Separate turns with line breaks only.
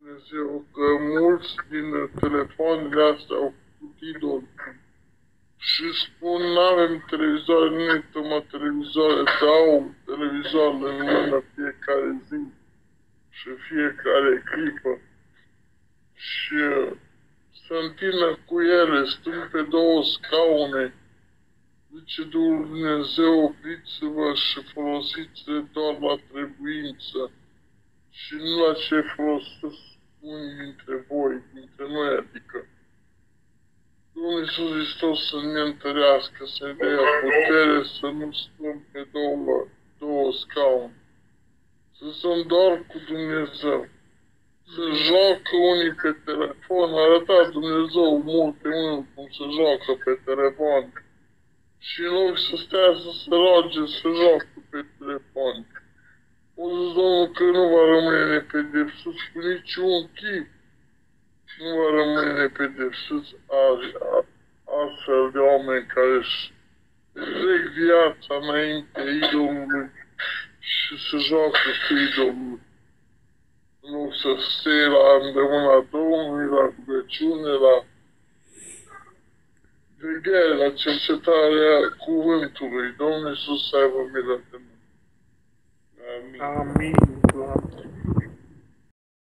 Dumnezeu că mulți din telefoanele astea au făcut idoli și spun n-avem televizoare, nu uităm la televizoare, dau televizoarele în mână fiecare zi și fiecare clipă și se întină cu ele, stând pe două scaune. Zice Dumnezeu, opriți-vă și folosiți-le doar la trebuință și nu la ce folosesc unii dintre voi, dintre noi, adică. Domnul Iisus Hristos să ne întărească, să ne dea putere, să nu stăm pe două scaune, să stăm doar cu Dumnezeu. Se joacă unii pe telefon, a arătat Dumnezeu multe cum se joacă pe telefon. Și în loc să stea să se roage, să joacă pe telefon. O zis Domnul că nu va rămâne nepedepsit cu niciun chip. Nu va rămâne nepedepsit astfel de oameni care își trec viața înainte idolului și se joacă cu idolul. Nu să stea la îndemâna Domnului, la rugăciune, la veghere, la cercetarea cuvântului. Domnul Iisus să aibă milă de noi. Amin.
Amin.